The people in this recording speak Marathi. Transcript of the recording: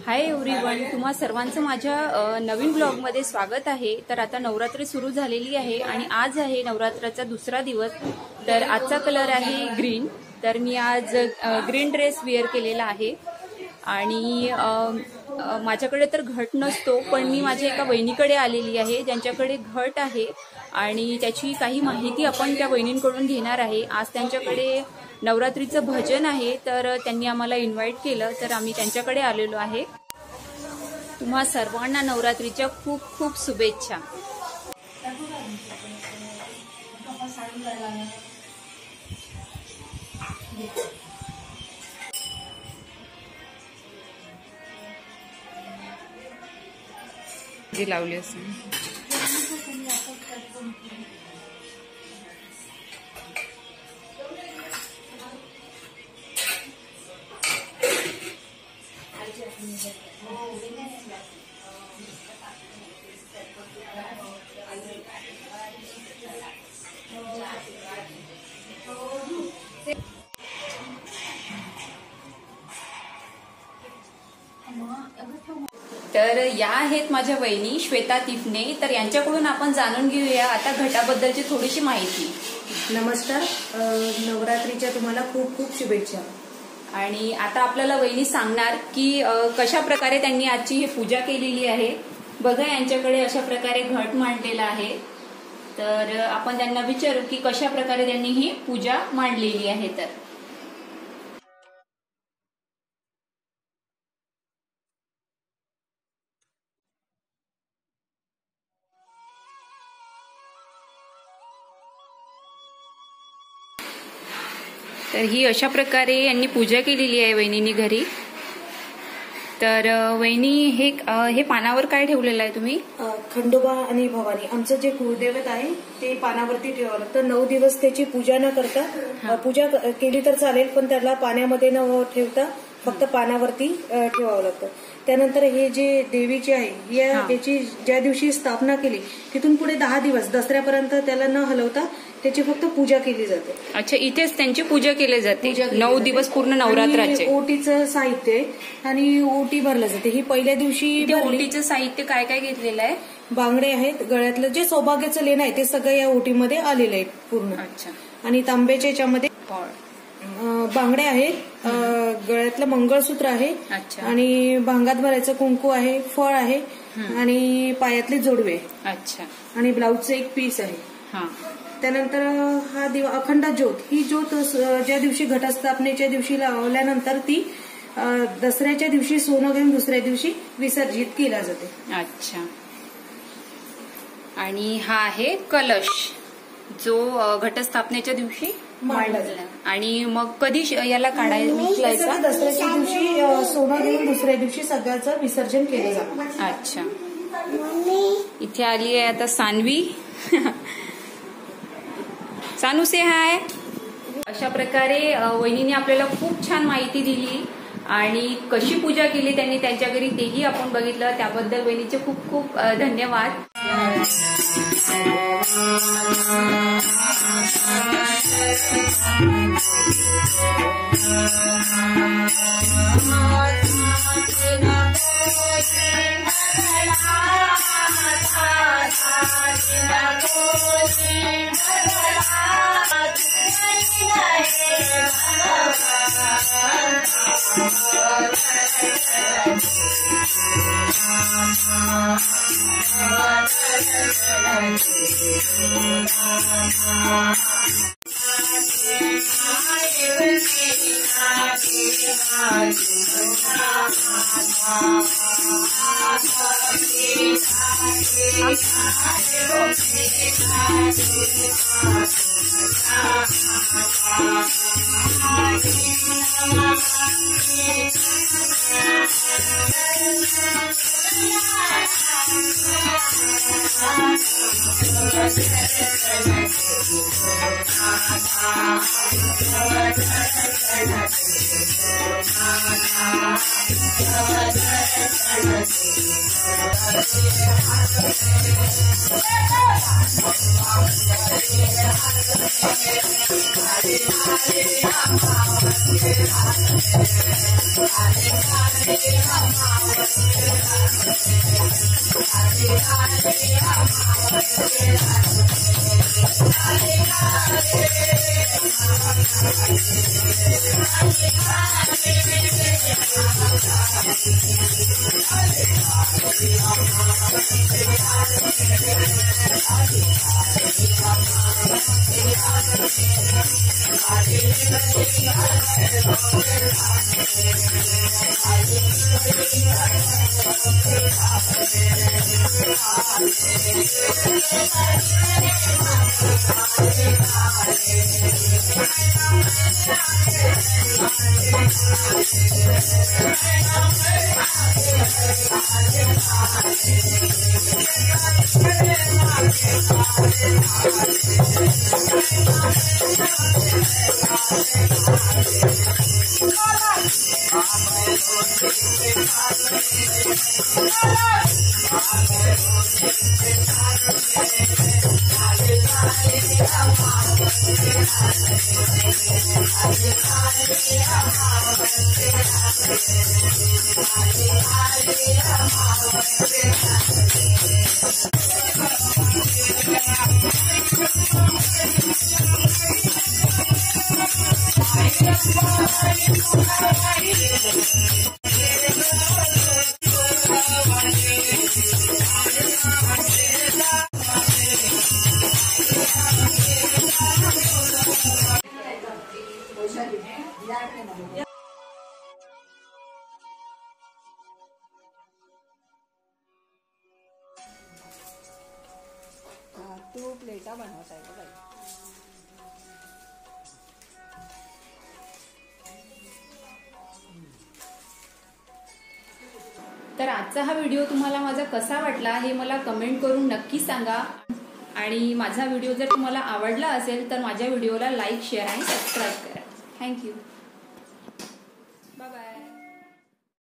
हाय एव्हरीवन, तुम्हा सर्वांचं माझ्या नवीन ब्लॉगमध्ये स्वागत आहे। तर आता नवरात्री सुरू झालेली आहे आणि आज आहे नवरात्राचा दुसरा दिवस। तर आजचा कलर आहे ग्रीन। तर मी आज ग्रीन ड्रेस वेअर केलेला आहे आणि माझ्याकडे तर घट नसतो, पण मी माझ्या एका वहिनीकडे आलेली आहे ज्यांच्याकडे घट आहे आणि त्याची काही माहिती आपण त्या वहिनींकडून घेणार आहे। आज त्यांच्याकडे नवरात्रीचं भजन आहे, तर त्यांनी आम्हाला इन्व्हाइट केलं, तर आम्ही त्यांच्याकडे आलेलो आहे। तुम्हा सर्वांना नवरात्रीच्या खूप खूप शुभेच्छा। जी लावली असेल तर या आहेत माझ्या वहिनी श्वेता तिफने। तर यांच्याकडून आपण जाणून घेऊया आता घटाबद्दलची थोडीशी माहिती। नमस्कार, नवरात्रीच्या तुम्हाला खूप खूप शुभेच्छा। आणि आता आपल्याला वहिनी सांगणार की कशा प्रकारे त्यांनी आजची ही पूजा केलेली आहे। बघा, यांच्याकडे अशा प्रकारे घट मांडलेला आहे, तर आपण त्यांना विचारू की कशा प्रकारे त्यांनी ही पूजा मांडलेली आहे। तर ही अशा प्रकारे यांनी पूजा केलेली आहे वहिनींनी घरी। तर वहिनी, हे पानावर काय ठेवलेलं आहे तुम्ही? खंडोबा आणि भवानी, आमचं जे कुलदैवत आहे ते पानावरती ठेवावं लागतं। 9 दिवस त्याची पूजा न करता, पूजा केली तर चालेल पण त्याला पाण्यामध्ये न ठेवता फक्त पानावरती ठेवावं लागतं। त्यानंतर हे जे देवीचे आहे याची ज्या दिवशी स्थापना केली तिथून पुढे 10 दिवस दसऱ्यापर्यंत त्याला न हलवता त्याची फक्त पूजा केली जाते। अच्छा, इथेच त्यांची पूजा केली जाते 9 दिवस पूर्ण नवरात्राचे। ओटीचं साहित्य आणि ओटी भरलं जाते। ही पहिल्या दिवशी ओटीचं साहित्य काय काय घेतलेलं आहे? बांगडे आहेत, गळ्यातलं जे सौभाग्याचं लेणं आहे ते सगळं या ओटीमध्ये आलेलं आहे पूर्ण। अच्छा, आणि तांब्याच्या याच्यामध्ये बांगडे आहेत, गळ्यातलं मंगळसूत्र आहे आणि भांगात भरायचं कुंकू आहे, फळ आहे आणि पायातले जोडवे। अच्छा, आणि ब्लाऊजचं एक पीस आहे। त्यानंतर हा दिवा अखंड ज्योत, ही ज्योत ज्या दिवशी घटस्थापनेच्या दिवशी लावल्यानंतर ती दसऱ्याच्या दिवशी सोनं घेऊन दुसऱ्या दिवशी विसर्जित केला जाते। अच्छा, आणि हा आहे कलश जो घटस्थापनेच्या दिवशी मांडला। आणि मग कधी याला काढायचा? दसऱ्याच्या दिवशी सोनं घेऊन दुसऱ्या दिवशी सगळ्याचं विसर्जन केलं जातं। अच्छा, इथे आली आहे आता सानवी। सानू से हाय। अशा प्रकारे वहिनीने आपल्याला खूप छान माहिती दिली आणि कशी पूजा केली त्यांनी त्यांच्या घरी तेही आपण बघितलं। त्याबद्दल वहिनीचे खूप खूप धन्यवाद। तू प्लेटा बनवत आहे का बाई? तर आजचा हा व्हिडिओ तुम्हाला माझा कसा वाटला हे मला कमेंट करून नक्की सांगा. आणि माझा व्हिडिओ जर तुम्हाला आवडला असेल तर माझ्या व्हिडिओला लाईक, शेअर आणि सबस्क्राईब करा. थँक्यू.